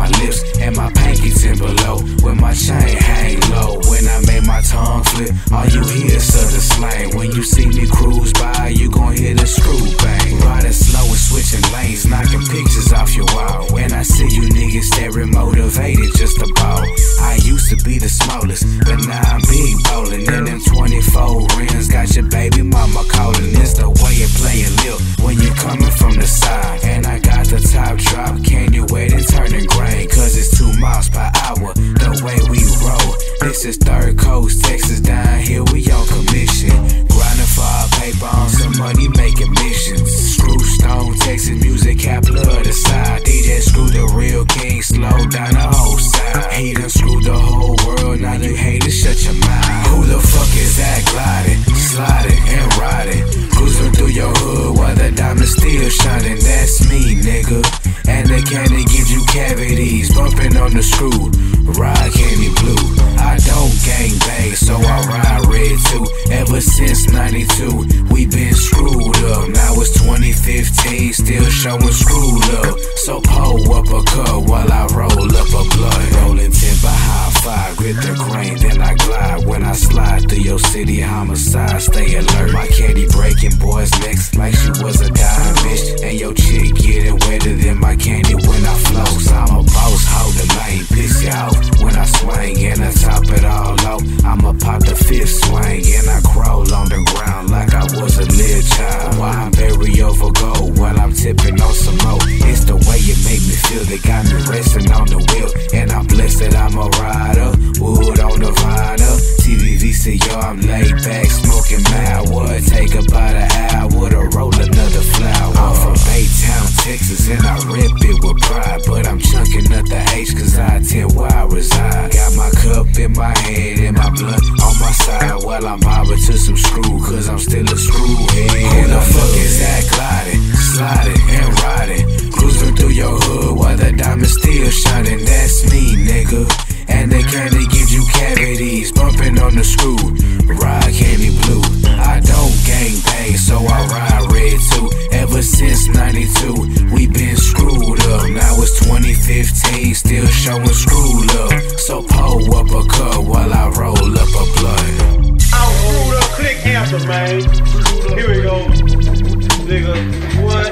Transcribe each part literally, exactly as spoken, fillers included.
my lips and my pinky ten below. When my chain hang low, when I make my tongue flip, all you hear is southern slang. When you see me cruise by, you gon' hear the screw bang. Riding slow and switching lanes, knocking pictures off your wall. When I see you niggas staring motivated just to ball. I used to be the smallest, but now I'm big ballin'. And them twenty-four rims got your baby mama callin'. It's the way you play a lip when you coming from the side. And I got the top drop, can you wait and turn the grain? Cause it's two miles per hour, the way we roll. This is Third Coast, Texas, down here we on commission. Grinding for our paper on some money making missions. Screw Stone, Texas music, capital of the side. D J Screw the real king, slow down the whole side. He done screwed the whole world, now you haters shut your mouth. Who the fuck is that gliding, sliding and riding? Cruising through your hood while the diamond still shining. That's me, nigga. And the candy gives you cavities, bumping on the screw. Ride candy blue. I don't gang bang, so I ride red too. Ever since ninety-two, we been screwed up. Now it's twenty fifteen, still showing screwed up. So pull up a cup while I roll up a blunt. Rolling timber high five, grip the grain, then I glide. When I slide through your city, homicide, stay alert. My candy breaking boys' necks like she was a dime bitch. And your chick getting wetter than my candy when I flows. I'm a boss, hold the lane, piss you off when I swing. And I top it all off, I'ma pop the fifth swing. And I crawl on the ground like I was a little child. While I'm bury over gold, while I'm tipping on some more. It's the way you make me feel that got me resting on the wheel. And I'm blessed that I'm a rider, wood on the rider. T V V C, yo, I'm laid back, smoking mad wood. Take about an hour to roll another flower. I'm from Baytown, Texas, and I rep it with pride. But I'm chunking up the H, cause I attend where I reside. Got my cup in my hand and my blunt on my side while I'm bobbing to some screw, cause I'm still a screw head. Who the fuck is that gliding, sliding and riding? Cruising through your hood while the diamond still shining. That's me, nigga. And the candy gives you cavities, bumping on the screw. Ride candy blue. I don't gang bang, so I ride red too. Ever since ninety-two, we been screwed up. Now it's twenty fifteen, still showing screwed up. So pull up a cup while I roll up a blunt. I'm screwed up, click answer, man. Here we go. Nigga, what?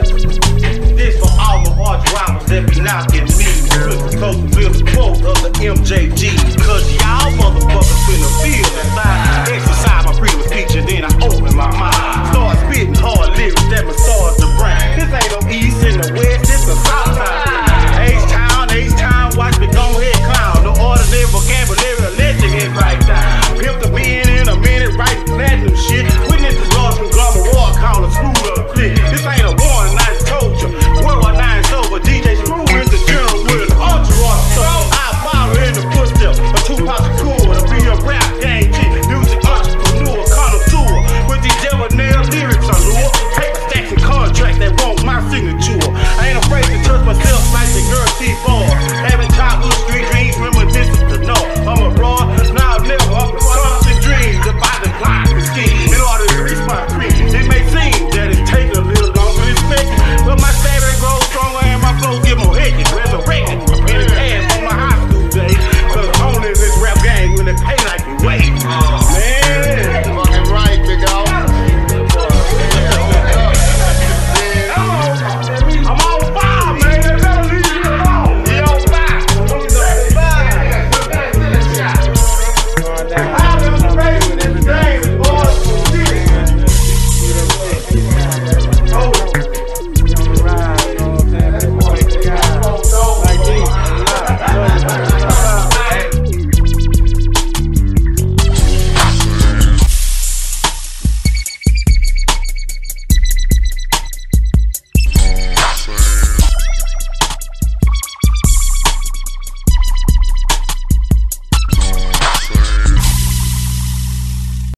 This for all the arch robbers that be knocking me. Crystal Coast to build the quote of the M J G. Cause y'all motherfuckers finna feel that I exercise my freedom of speech and then I open my mind. Start spitting hard lyrics that massage the brain. This ain't no east and the west, this the south side.